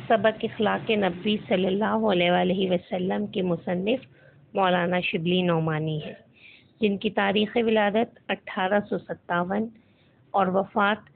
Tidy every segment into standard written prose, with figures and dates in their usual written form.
सबक اخلاق نبوی صلی اللہ علیہ وآلہ وسلم کے مصنف مولانا شبلی نعمانی ہیں، جن کی تاریخ ولادت 1857 اور وفات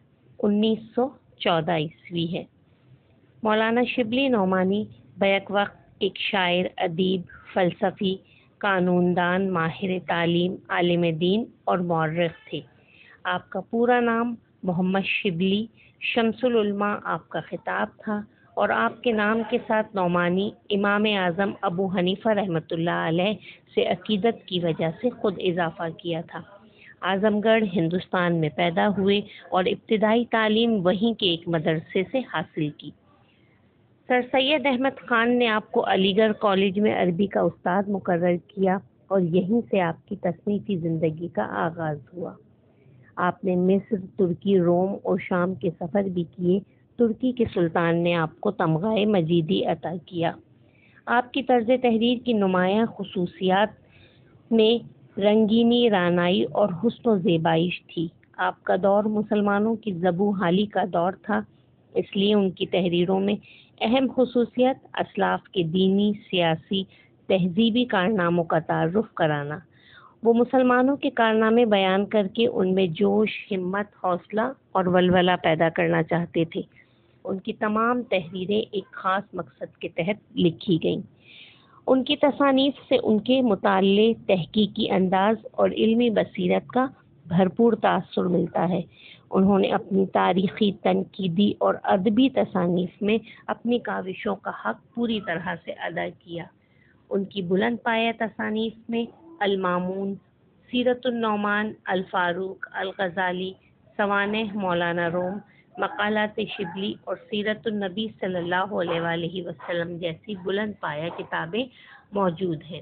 1914 عیسوی ہے۔ مولانا شبلی نعمانی بیک وقت ایک شاعر، ادیب، فلسفی، قانون دان، ماہر تعلیم، عالم دین اور مورخ تھے۔ آپ کا پورا نام محمد شبلی شمس العلماء آپ کا خطاب تھا، اور آپ کے نام کے ساتھ نعمانی امام اعظم ابو حنیفہ رحمۃ اللہ علیہ سے عقیدت کی وجہ سے خود اضافہ کیا تھا۔ اعظم گڑھ ہندوستان میں پیدا ہوئے اور ابتدائی تعلیم وہیں کے ایک مدرسے سے حاصل کی۔ سر سید احمد خان نے آپ کو علی گڑھ کالج میں عربی کا استاد مقرر کیا اور یہیں سے آپ کی تصنیفی زندگی کا آغاز ہوا۔ آپ نے مصر، ترکی، روم اور شام کے سفر بھی کیے۔ ترکی کے سلطان نے آپ کو تمغہ مجیدی عطا کیا۔ آپ کی طرز تحریر کی نمایاں خصوصیات میں رنگینی، رعنائی اور حسن و زیبائش تھی۔ آپ کا دور مسلمانوں کی ذبح حالی کا دور تھا، اس لیے ان کی تحریروں میں اہم خصوصیت اسلاف کے دینی، سیاسی، تہذیبی کارناموں کا تعارف کرانا۔ وہ مسلمانوں کے کارنامے بیان کر کے ان میں جوش، ہمت، حوصلہ اور ولولہ پیدا کرنا چاہتے تھے۔ ان کی تمام تحریریں ایک خاص مقصد کے تحت لکھی گئیں۔ ان کی تصانیف سے ان کے مطالعے، تحقیقی انداز اور علمی بصیرت کا بھرپور تاثر ملتا ہے۔ انہوں نے اپنی تاریخی، تنقیدی اور ادبی تصانیف میں اپنی کاوشوں کا حق پوری طرح سے ادا کیا۔ ان کی بلند پایہ تصانیف میں المامون، سیرت النعمان، الفاروق، الغزالی، سوانح مولانا روم، مقالات شبلی اور سیرت النبی صلی اللہ علیہ وآلہ وسلم جیسی بلند پایہ کتابیں موجود ہیں۔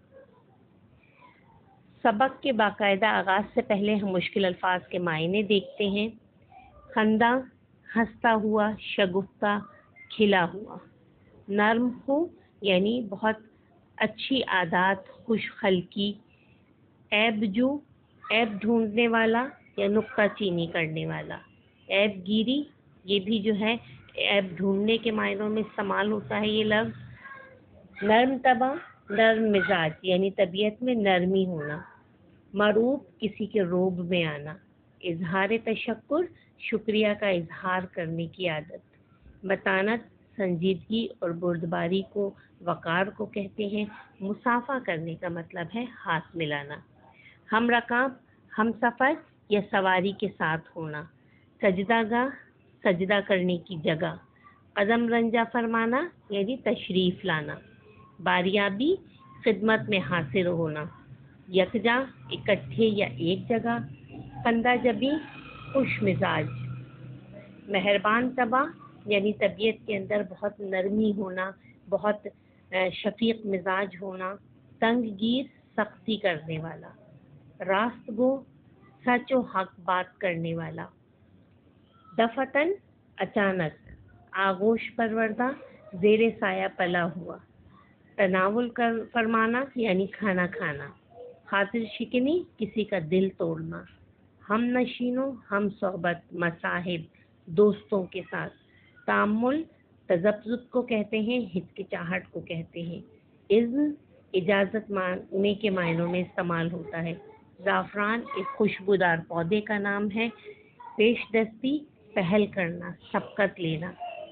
سبق کے باقاعدہ آغاز سے پہلے ہم مشکل الفاظ کے معنی دیکھتے ہیں۔ خندہ، ہنستا ہوا، شگفتہ، کھلا ہوا۔ نرم ہو یعنی بہت اچھی عادات، خوش خلقی۔ عیب جو، عیب ڈھونڈنے والا یا نکتہ چینی کرنے والا۔ عیب گیری، یہ بھی جو ہے عیب ڈھونڈنے کے معنوں میں استعمال ہوتا ہے یہ لفظ۔ نرم طبع، نرم مزاج یعنی طبیعت میں نرمی ہونا۔ معروب، کسی کے روب میں آنا۔ اظہار تشکر، شکریہ کا اظہار کرنے کی عادت۔ متانت، سنجیدگی اور بردباری کو، وقار کو کہتے ہیں۔ مصافحہ کرنے کا مطلب ہے ہاتھ ملانا۔ ہم رکاب، ہم سفر یا سواری کے ساتھ ہونا۔ سجدہ گاہ، سجدہ کرنے کی جگہ۔ قدم رنجہ فرمانا یعنی تشریف لانا۔ باریابی، خدمت میں حاضر ہونا۔ یکجا، اکٹھے یا ایک جگہ۔ خندہ جبی، خوش مزاج۔ مہربان طبع یعنی طبیعت کے اندر بہت نرمی ہونا، بہت شفیق مزاج ہونا۔ تنگ گیر، سختی کرنے والا۔ راست گو، سچ و حق بات کرنے والا۔ دفتن، اچانک۔ آغوش پروردہ، زیر سایہ پلا ہوا۔ تناول فرمانا یعنی کھانا کھانا۔ خاطر شکنی، کسی کا دل توڑنا۔ ہم نشینوں، ہم صحبت، مصاحب، دوستوں کے ساتھ۔ تامل، تذبذب کو کہتے ہیں، ہچکچاہٹ کو کہتے ہیں۔ اذن، اجازت مانگنے کے معنوں میں استعمال ہوتا ہے۔ زعفران ایک خوشبودار پودے کا نام ہے۔ پیش دستی، پہل کرنا، سبقت لینا۔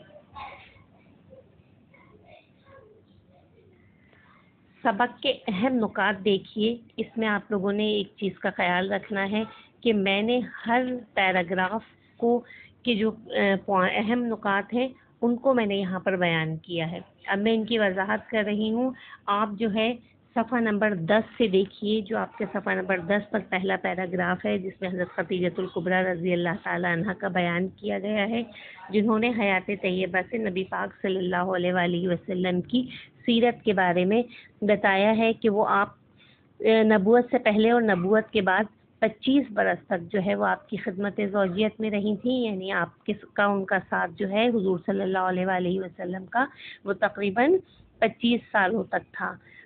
سبق کے اہم نکات دیکھیے۔ اس میں آپ لوگوں نے ایک چیز کا خیال رکھنا ہے کہ میں نے ہر پیراگراف کو کے جو اہم نکات ہیں ان کو میں نے یہاں پر بیان کیا ہے۔ اب میں ان کی وضاحت کر رہی ہوں۔ آپ جو ہے صفحہ نمبر 10 سے دیکھیے، جو آپ کے صفحہ نمبر 10 پر پہلا پیراگراف ہے، جس میں حضرت خدیجۃ الکبریٰ رضی اللہ تعالی عنہا کا بیان کیا گیا ہے، جنہوں نے حیات طیبہ سے نبی پاک صلی اللہ علیہ وآلہ وسلم کی سیرت کے بارے میں بتایا ہے کہ وہ آپ نبوت سے پہلے اور نبوت کے بعد 25 برس تک جو ہے وہ آپ کی خدمت زوجیت میں رہی تھیں، یعنی آپ کا ان کا ساتھ جو ہے حضور صلی اللہ علیہ وآلہ وسلم کا وہ تقریباً 25 سالوں تک تھا۔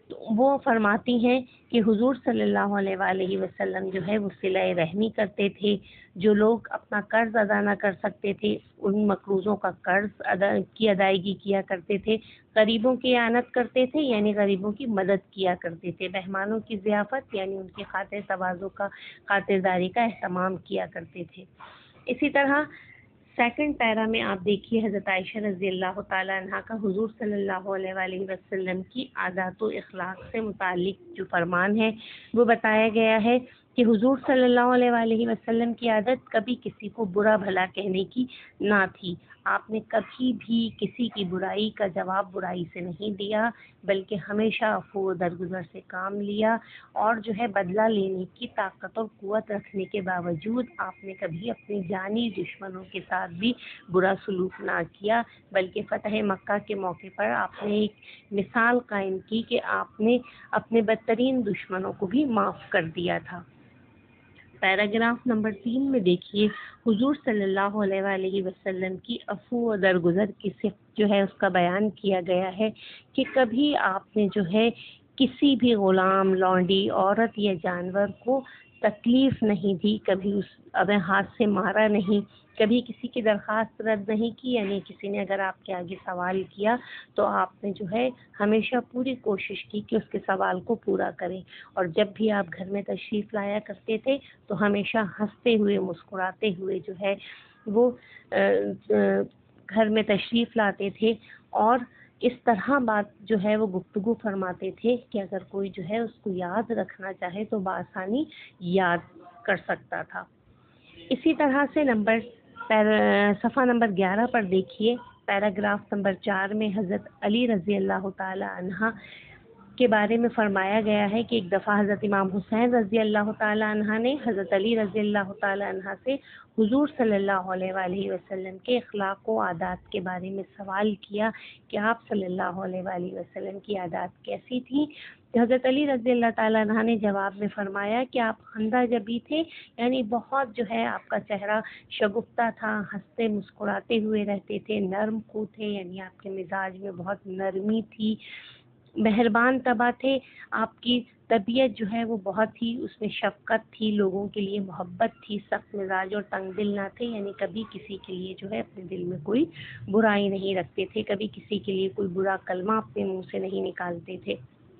تو وہ فرماتی ہیں کہ حضور صلی اللہ علیہ وآلہ وسلم جو ہے وہ صلہ رحمی کرتے تھے. جو لوگ اپنا قرض ادا نہ کر سکتے تھے ان مقروضوں کا قرض کی ادائیگی کیا کرتے تھے. غریبوں کی اعانت کرتے تھے یعنی غریبوں کی مدد کیا کرتے تھے. مہمانوں کی ضیافت یعنی ان کی خاطر تواضع کا خاطرداری کا اہتمام کیا کرتے تھے. اسی طرح سیکنڈ پیرا میں آپ دیکھیے حضرت عائشہ رضی اللہ تعالیٰ عنہ کا حضور صلی اللہ علیہ وآلہ وسلم کی عادات و اخلاق سے متعلق جو فرمان ہے وہ بتایا گیا ہے کہ حضور صلی اللہ علیہ وآلہ وسلم کی عادت کبھی کسی کو برا بھلا کہنے کی نہ تھی. آپ نے کبھی بھی کسی کی برائی کا جواب برائی سے نہیں دیا بلکہ ہمیشہ عفو و درگزر سے کام لیا اور جو ہے بدلہ لینے کی طاقت اور قوت رکھنے کے باوجود آپ نے کبھی اپنے جانی دشمنوں کے ساتھ بھی برا سلوک نہ کیا بلکہ فتح مکہ کے موقع پر آپ نے ایک مثال قائم کی کہ آپ نے اپنے بدترین دشمنوں کو بھی معاف کر دیا تھا. پیراگراف نمبر 3 میں دیکھیے حضور صلی اللہ علیہ وآلہ وسلم کی عفو و درگزر کی صفت جو ہے اس کا بیان کیا گیا ہے کہ کبھی آپ نے جو ہے کسی بھی غلام، لونڈی، عورت یا جانور کو تکلیف نہیں دی، کبھی اس اب ہاتھ سے مارا نہیں، کبھی کسی کی درخواست رد نہیں کی. یعنی کسی نے اگر آپ کے آگے سوال کیا تو آپ نے جو ہے ہمیشہ پوری کوشش کی کہ اس کے سوال کو پورا کریں. اور جب بھی آپ گھر میں تشریف لایا کرتے تھے تو ہمیشہ ہنستے ہوئے مسکراتے ہوئے جو ہے وہ گھر میں تشریف لاتے تھے اور اس طرح بات جو ہے وہ گفتگو فرماتے تھے کہ اگر کوئی جو ہے اس کو یاد رکھنا چاہے تو بآسانی یاد کر سکتا تھا. اسی طرح سے صفحہ نمبر 11 پر دیکھیے پیراگراف نمبر 4 میں حضرت علی رضی اللہ تعالی عنہ کے بارے میں فرمایا گیا ہے کہ ایک دفعہ حضرت امام حسین رضی اللہ تعالی عنہ نے حضرت علی رضی اللہ تعالی عنہ سے حضور صلی اللہ علیہ وآلہ وسلم کے اخلاق و عادات کے بارے میں سوال کیا کہ آپ صلی اللہ علیہ وآلہ وسلم کی عادات کیسی تھیں. حضرت علی رضی اللہ تعالیٰ عنہ نے جواب میں فرمایا کہ آپ خندہ جبی تھے یعنی بہت جو ہے آپ کا چہرہ شگفتہ تھا، ہنستے مسکراتے ہوئے رہتے تھے، نرم خو تھے یعنی آپ کے مزاج میں بہت نرمی تھی، مہربان طبع تھے. آپ کی طبیعت جو ہے وہ بہت ہی اس میں شفقت تھی، لوگوں کے لیے محبت تھی، سخت مزاج اور تنگ دل نہ تھے یعنی کبھی کسی کے لیے جو ہے اپنے دل میں کوئی برائی نہیں رکھتے تھے، کبھی کسی کے لیے کوئی برا کلمہ اپنے منہ سے نہیں نکالتے تھے.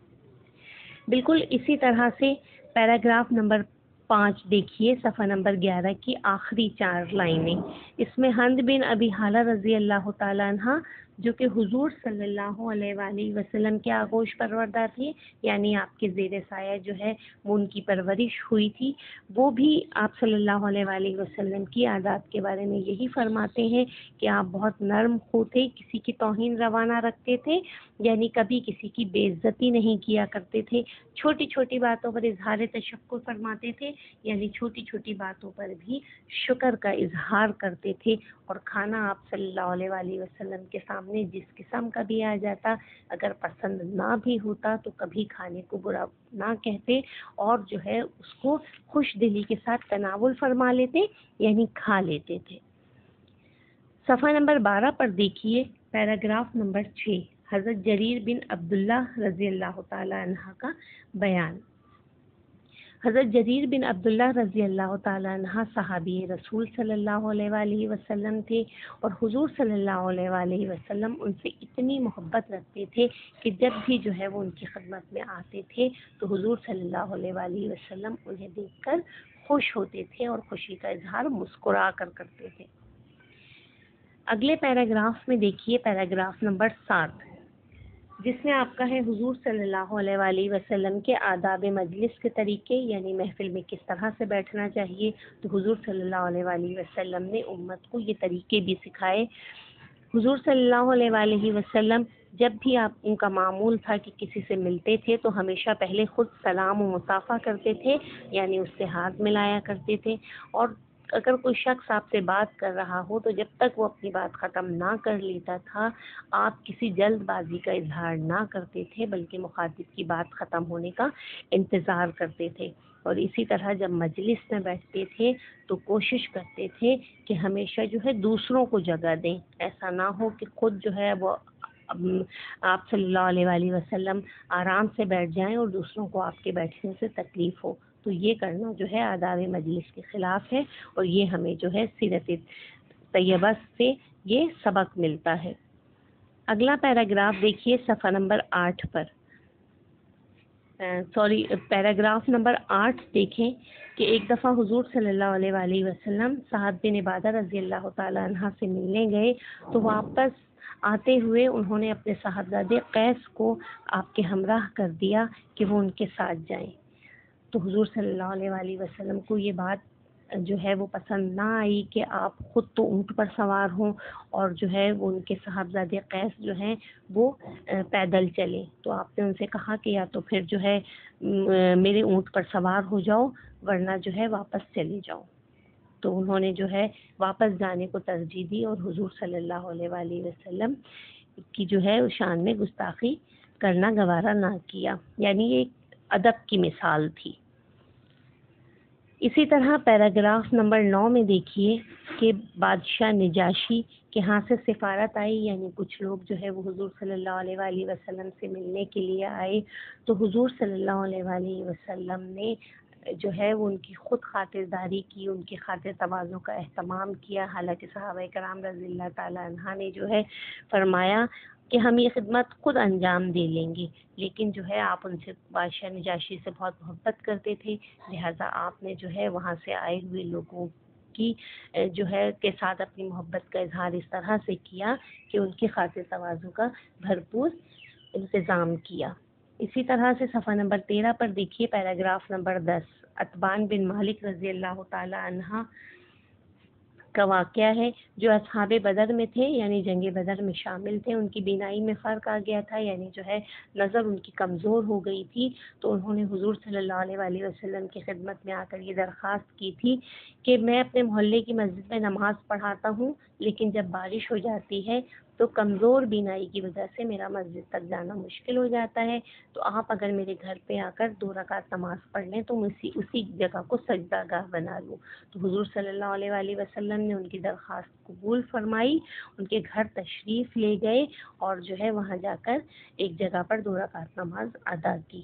بالکل اسی طرح سے پیراگراف نمبر 5 دیکھیے صفحہ نمبر 11 کی آخری 4 لائنیں. اس میں ہند بن ابی حالہ رضی اللہ تعالیٰ عنہ جو کہ حضور صلی اللہ علیہ وآلہ وسلم کے آغوش پروردہ تھے یعنی آپ کے زیر سایہ جو ہے وہ ان کی پرورش ہوئی تھی، وہ بھی آپ صلی اللہ علیہ وآلہ وسلم کی عادات کے بارے میں یہی فرماتے ہیں کہ آپ بہت نرم خو تھے، کسی کی توہین روا نہ رکھتے تھے یعنی کبھی کسی کی بے عزتی نہیں کیا کرتے تھے، چھوٹی چھوٹی باتوں پر اظہار تشکر فرماتے تھے یعنی چھوٹی چھوٹی باتوں پر بھی شکر کا اظہار کرتے تھے. اور کھانا آپ صلی اللہ علیہ وآلہ وسلم کے سامنے جس قسم کا بھی آ جاتا اگر پسند نہ بھی ہوتا تو کبھی کھانے کو برا نہ کہتے اور جو ہے اس کو خوش دلی کے ساتھ تناول فرما لیتے یعنی کھا لیتے تھے. صفحہ نمبر 12 پر دیکھیے پیراگراف نمبر 6 حضرت جریر بن عبداللہ رضی اللہ تعالی عنہ کا بیان. حضرت جریر بن عبداللہ رضی اللہ تعالیٰ عنہ صحابی رسول صلی اللہ علیہ وآلہ وسلم تھے اور حضور صلی اللہ علیہ وآلہ وسلم ان سے اتنی محبت رکھتے تھے کہ جب بھی جو ہے وہ ان کی خدمت میں آتے تھے تو حضور صلی اللہ علیہ وآلہ وسلم انہیں دیکھ کر خوش ہوتے تھے اور خوشی کا اظہار مسکرا کر کرتے تھے. اگلے پیراگراف میں دیکھیے پیراگراف نمبر 7 جس میں آپ کا ہے حضور صلی اللہ علیہ وآلہ وسلم کے آداب مجلس کے طریقے یعنی محفل میں کس طرح سے بیٹھنا چاہیے. تو حضور صلی اللہ علیہ وآلہ وسلم نے امت کو یہ طریقے بھی سکھائے. حضور صلی اللہ علیہ وآلہ وسلم جب بھی آپ ان کا معمول تھا کہ کسی سے ملتے تھے تو ہمیشہ پہلے خود سلام و مصافحہ کرتے تھے یعنی اس سے ہاتھ ملایا کرتے تھے اور اگر کوئی شخص آپ سے بات کر رہا ہو تو جب تک وہ اپنی بات ختم نہ کر لیتا تھا آپ کسی جلد بازی کا اظہار نہ کرتے تھے بلکہ مخاطب کی بات ختم ہونے کا انتظار کرتے تھے. اور اسی طرح جب مجلس میں بیٹھتے تھے تو کوشش کرتے تھے کہ ہمیشہ جو ہے دوسروں کو جگہ دیں، ایسا نہ ہو کہ خود جو ہے وہ آپ صلی اللہ علیہ وآلہ وسلم آرام سے بیٹھ جائیں اور دوسروں کو آپ کے بیٹھنے سے تکلیف ہو، تو یہ کرنا جو ہے آداب مجلس کے خلاف ہے، اور یہ ہمیں جو ہے سیرت طیبہ سے یہ سبق ملتا ہے۔ اگلا پیراگراف دیکھیے صفحہ نمبر 8 پر، پیراگراف نمبر 8 دیکھیں کہ ایک دفعہ حضور صلی اللہ علیہ وآلہ وسلم سعد بن عبادہ رضی اللہ تعالی عنہ سے ملنے گئے، تو واپس آتے ہوئے انہوں نے اپنے صاحبزادے قیس کو آپ کے ہمراہ کر دیا کہ وہ ان کے ساتھ جائیں۔ تو حضور صلی اللہ علیہ وآلہ وسلم کو یہ بات جو ہے وہ پسند نہ آئی کہ آپ خود تو اونٹ پر سوار ہوں اور جو ہے وہ ان کے صاحبزادے قیس جو ہیں وہ پیدل چلیں۔ تو آپ نے ان سے کہا کہ یا تو پھر جو ہے میرے اونٹ پر سوار ہو جاؤ، ورنہ جو ہے واپس چلے جاؤ۔ تو انہوں نے جو ہے واپس جانے کو ترجیح دی، اور حضور صلی اللہ علیہ وآلہ وسلم کی جو ہے شان میں گستاخی کرنا گوارا نہ کیا، یعنی یہ ایک ادب کی مثال تھی۔ اسی طرح پیراگراف نمبر 9 میں دیکھیے کہ بادشاہ نجاشی کے ہاں سے سفارت آئی، یعنی کچھ لوگ جو ہے وہ حضور صلی اللہ علیہ وآلہ وسلم سے ملنے کے لیے آئے، تو حضور صلی اللہ علیہ وآلہ وسلم نے جو ہے وہ ان کی خود خاطرداری کی، ان کی خاطر تواضع کا اہتمام کیا۔ حالانکہ صحابہ کرام رضی اللہ تعالی عنہ نے جو ہے فرمایا کہ ہم یہ خدمت خود انجام دے لیں گے، لیکن جو ہے آپ ان سے بادشاہ نجاشی سے بہت محبت کرتے تھے، لہٰذا آپ نے جو ہے وہاں سے آئے ہوئے لوگوں کی جو ہے کے ساتھ اپنی محبت کا اظہار اس طرح سے کیا کہ ان کی خاطر تواضع کا بھرپور انتظام کیا۔ اسی طرح سے صفحہ نمبر 13 پر دیکھیے پیراگراف نمبر 10، عتبان بن مالک رضی اللہ تعالی عنہ کا واقعہ ہے، جو اصحاب بدر میں تھے، یعنی جنگ بدر میں شامل تھے۔ ان کی بینائی میں فرق آ گیا تھا، یعنی جو ہے نظر ان کی کمزور ہو گئی تھی، تو انہوں نے حضور صلی اللہ علیہ وآلہ وسلم کی خدمت میں آ کر یہ درخواست کی تھی کہ میں اپنے محلے کی مسجد میں نماز پڑھاتا ہوں، لیکن جب بارش ہو جاتی ہے تو کمزور بینائی کی وجہ سے میرا مسجد تک جانا مشکل ہو جاتا ہے، تو آپ اگر میرے گھر پہ آ کر 2 رکعت نماز پڑھ لیں تو میں اسی جگہ کو سجدہ گاہ بنا لوں۔ تو حضور صلی اللہ علیہ وآلہ وسلم نے ان کی درخواست قبول فرمائی، ان کے گھر تشریف لے گئے اور جو ہے وہاں جا کر ایک جگہ پر 2 رکعت نماز ادا کی۔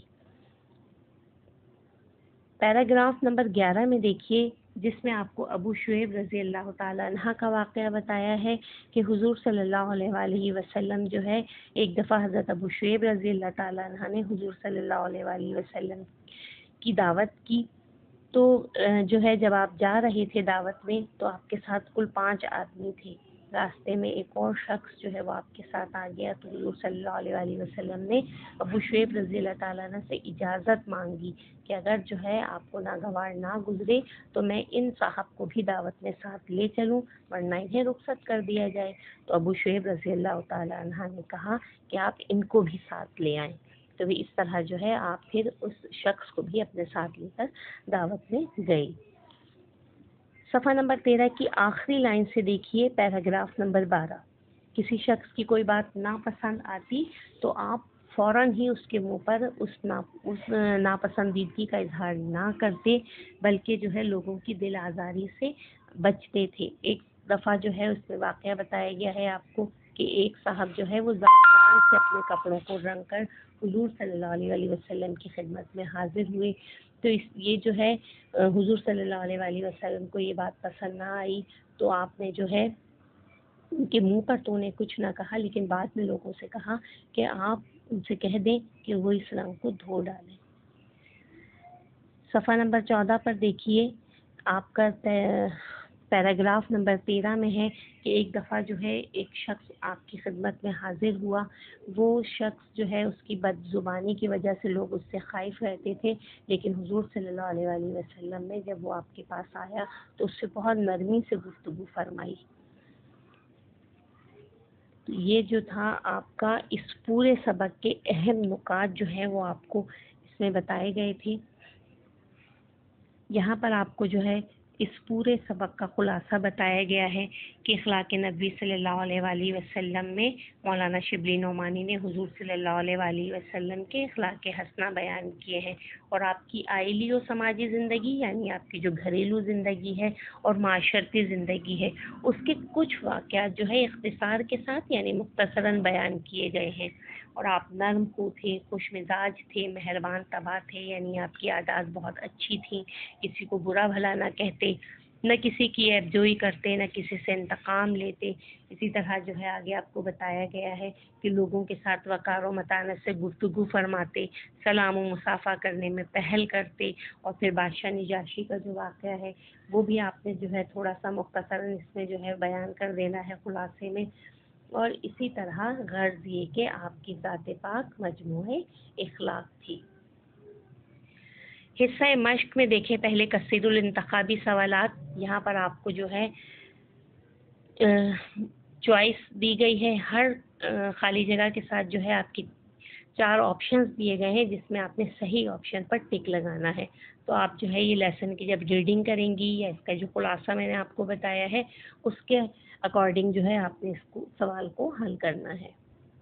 پیراگراف نمبر 11 میں دیکھیے، جس میں آپ کو ابو شعیب رضی اللہ تعالیٰ عنہ کا واقعہ بتایا ہے کہ حضور صلی اللہ علیہ وآلہ وسلم جو ہے ایک دفعہ حضرت ابو شعیب رضی اللہ تعالیٰ عنہ نے حضور صلی اللہ علیہ وآلہ وسلم کی دعوت کی، تو جو ہے جب آپ جا رہے تھے دعوت میں تو آپ کے ساتھ کل 5 آدمی تھے۔ راستے میں ایک اور شخص جو ہے وہ آپ کے ساتھ آ گیا، تو حضور صلی اللہ علیہ وآلہ وسلم نے ابو شعیب رضی اللہ تعالیٰ عنہ سے اجازت مانگی کہ اگر جو ہے آپ کو ناگوار نہ گزرے تو میں ان صاحب کو بھی دعوت میں ساتھ لے چلوں، ورنہ انہیں رخصت کر دیا جائے۔ تو ابو شعیب رضی اللہ تعالیٰ عنہ نے کہا کہ آپ ان کو بھی ساتھ لے آئیں۔ تو اس طرح جو ہے آپ پھر اس شخص کو بھی اپنے ساتھ لے کر دعوت میں گئی۔ صفحہ نمبر 13 کی آخری لائن سے دیکھیے پیراگراف نمبر 12، کسی شخص کی کوئی بات ناپسند آتی تو آپ فوراً ہی اس کے منہ پر اس ناپسندیدگی کا اظہار نہ کرتے، بلکہ جو ہے لوگوں کی دل آزاری سے بچتے تھے۔ ایک دفعہ جو ہے اس میں واقعہ بتایا گیا ہے آپ کو کہ ایک صاحب جو ہے وہ زعفران سے اپنے کپڑوں کو رنگ کر حضور صلی اللہ علیہ وسلم کی خدمت میں حاضر ہوئے، تو یہ جو ہے حضور صلی اللہ علیہ وآلہ وسلم کو یہ بات پسند نہ آئی، تو آپ نے جو ہے ان کے منہ پر تو انہیں کچھ نہ کہا، لیکن بعد میں لوگوں سے کہا کہ آپ ان سے کہہ دیں کہ وہ اس رنگ کو دھو ڈالیں۔ صفحہ نمبر 14 پر دیکھیے، آپ کا پیراگراف نمبر 13 میں ہے کہ ایک دفعہ جو ہے ایک شخص آپ کی خدمت میں حاضر ہوا، وہ شخص جو ہے اس کی بد زبانی کی وجہ سے لوگ اس سے خائف رہتے تھے، لیکن حضور صلی اللہ علیہ وآلہ وسلم نے جب وہ آپ کے پاس آیا تو اس سے بہت نرمی سے گفتگو فرمائی۔ یہ جو تھا آپ کا اس پورے سبق کے اہم نکات جو ہیں وہ آپ کو اس میں بتائے گئے تھے۔ یہاں پر آپ کو جو ہے اس پورے سبق کا خلاصہ بتایا گیا ہے کہ اخلاق نبوی صلی اللہ علیہ وآلہ وسلم میں مولانا شبلی نعمانی نے حضور صلی اللہ علیہ وآلہ وسلم کے اخلاق حسنہ بیان کیے ہیں، اور آپ کی آئلی و سماجی زندگی یعنی آپ کی جو گھریلو زندگی ہے اور معاشرتی زندگی ہے اس کے کچھ واقعات جو ہے اختصار کے ساتھ یعنی مختصراً بیان کیے گئے ہیں۔ اور آپ نرم خو تھے، خوش مزاج تھے، مہربان طبع تھے، یعنی آپ کی عادات بہت اچھی تھیں، کسی کو برا بھلا نہ کہتے، نہ کسی کی عیب جوئی کرتے، نہ کسی سے انتقام لیتے۔ اسی طرح جو ہے آگے آپ کو بتایا گیا ہے کہ لوگوں کے ساتھ وقار و متانت سے گفتگو فرماتے، سلام و مصافحہ کرنے میں پہل کرتے، اور پھر بادشاہ نجاشی کا جو واقعہ ہے وہ بھی آپ نے جو ہے تھوڑا سا مختصراً اس میں جو ہے بیان کر دینا ہے خلاصے میں۔ اور اسی طرح غرض یہ کہ آپ کی ذات پاک مجموعہ اخلاق تھی۔ حصہ مشق میں دیکھیں پہلے کثیر الانتخابی سوالات، یہاں پر آپ کو جو ہے چوائس دی گئی ہے، ہر خالی جگہ کے ساتھ جو ہے آپ کی 4 آپشنز دیے گئے ہیں جس میں آپ نے صحیح آپشن پر ٹک لگانا ہے۔ تو آپ جو ہے یہ لیسن کی جب ریڈنگ کریں گی یا اس کا جو خلاصہ میں نے آپ کو بتایا ہے اس کے اکارڈنگ جو ہے آپ نے سوال کو حل کرنا ہے۔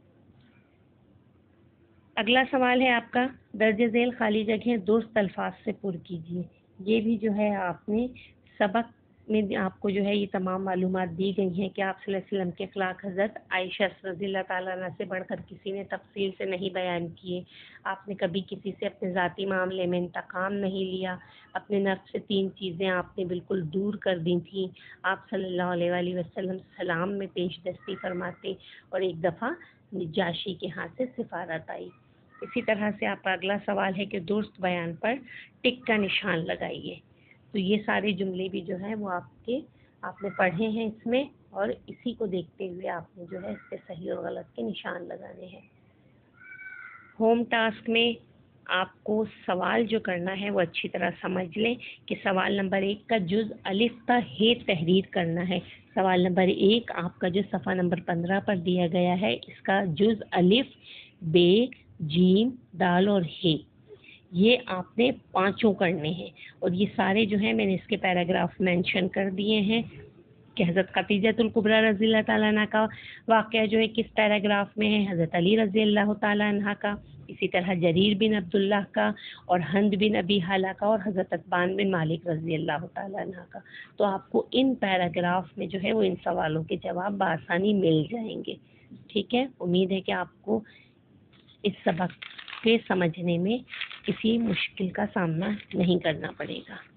اگلا سوال ہے آپ کا، درج ذیل خالی جگہیں درست الفاظ سے پر کیجیے۔ یہ بھی جو ہے آپ نے سبق میں آپ کو جو ہے یہ تمام معلومات دی گئی ہیں کہ آپ صلی اللہ علیہ وسلم کے اخلاق حضرت عائشہ رضی اللہ تعالیٰ عنہ سے بڑھ کر کسی نے تفصیل سے نہیں بیان کیے۔ آپ نے کبھی کسی سے اپنے ذاتی معاملے میں انتقام نہیں لیا، اپنے نفس سے 3 چیزیں آپ نے بالکل دور کر دی تھیں۔ آپ صلی اللہ علیہ وآلہ وسلم سلام میں پیش دستی فرماتے، اور ایک دفعہ نجاشی کے ہاتھ سے سفارت آئی۔ اسی طرح سے آپ کا اگلا سوال ہے کہ درست بیان پر ٹک کا نشان لگائیے۔ تو یہ سارے جملے بھی جو ہیں وہ آپ نے پڑھے ہیں اس میں، اور اسی کو دیکھتے ہوئے آپ نے جو ہے اس کے صحیح اور غلط کے نشان لگانے ہیں۔ ہوم ٹاسک میں آپ کو سوال جو کرنا ہے وہ اچھی طرح سمجھ لیں کہ سوال نمبر 1 کا جز الف تا ہ تحریر کرنا ہے۔ سوال نمبر 1 آپ کا جو صفحہ نمبر 15 پر دیا گیا ہے اس کا جز الف، بے، جیم، دال اور ہے، یہ آپ نے 5 کرنے ہیں، اور یہ سارے جو ہیں میں نے اس کے پیراگراف مینشن کر دیے ہیں کہ حضرت خدیجۃ الکبریٰ رضی اللہ تعالیٰ عنہ کا واقعہ جو ہے کس پیراگراف میں ہے، حضرت علی رضی اللہ تعالیٰ عنہ کا، اسی طرح جریر بن عبداللہ کا، اور ہند بن ابی حالہ کا، اور حضرت عتبان بن مالک رضی اللہ تعالیٰ عنہ کا۔ تو آپ کو ان پیراگراف میں جو ہے وہ ان سوالوں کے جواب بآسانی مل جائیں گے۔ ٹھیک ہے، امید ہے کہ آپ کو اس سبق کے سمجھنے میں کسی مشکل کا سامنا نہیں کرنا پڑے گا۔